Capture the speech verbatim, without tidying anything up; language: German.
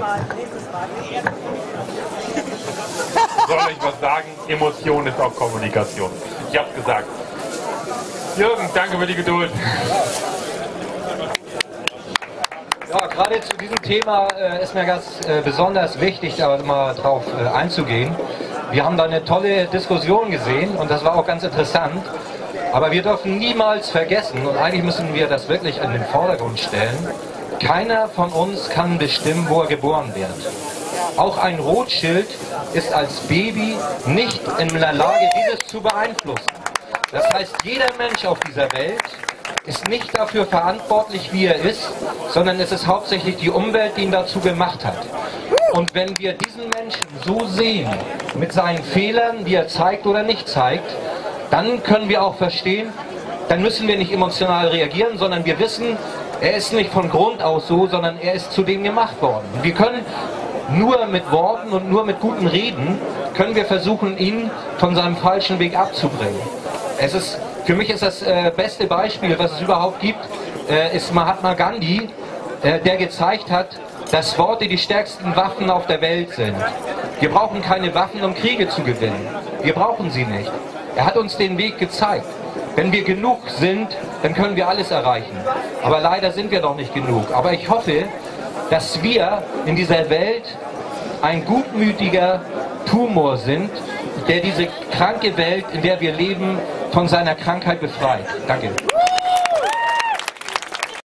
Soll ich was sagen? Emotion ist auch Kommunikation. Ich hab's gesagt. Jürgen, danke für die Geduld. Ja, gerade zu diesem Thema äh, ist mir ganz äh, besonders wichtig, da mal drauf äh, einzugehen. Wir haben da eine tolle Diskussion gesehen und das war auch ganz interessant. Aber wir dürfen niemals vergessen, und eigentlich müssen wir das wirklich in den Vordergrund stellen, keiner von uns kann bestimmen, wo er geboren wird. Auch ein Rothschild ist als Baby nicht in der Lage, dieses zu beeinflussen. Das heißt, jeder Mensch auf dieser Welt ist nicht dafür verantwortlich, wie er ist, sondern es ist hauptsächlich die Umwelt, die ihn dazu gemacht hat. Und wenn wir diesen Menschen so sehen, mit seinen Fehlern, die er zeigt oder nicht zeigt, dann können wir auch verstehen, dann müssen wir nicht emotional reagieren, sondern wir wissen, er ist nicht von Grund aus so, sondern er ist zu dem gemacht worden. Wir können nur mit Worten und nur mit guten Reden, können wir versuchen, ihn von seinem falschen Weg abzubringen. Es ist, für mich ist das äh, beste Beispiel, was es überhaupt gibt, äh, ist Mahatma Gandhi, äh, der gezeigt hat, dass Worte die stärksten Waffen auf der Welt sind. Wir brauchen keine Waffen, um Kriege zu gewinnen. Wir brauchen sie nicht. Er hat uns den Weg gezeigt. Wenn wir genug sind, dann können wir alles erreichen. Aber leider sind wir doch nicht genug. Aber ich hoffe, dass wir in dieser Welt ein gutmütiger Tumor sind, der diese kranke Welt, in der wir leben, von seiner Krankheit befreit. Danke.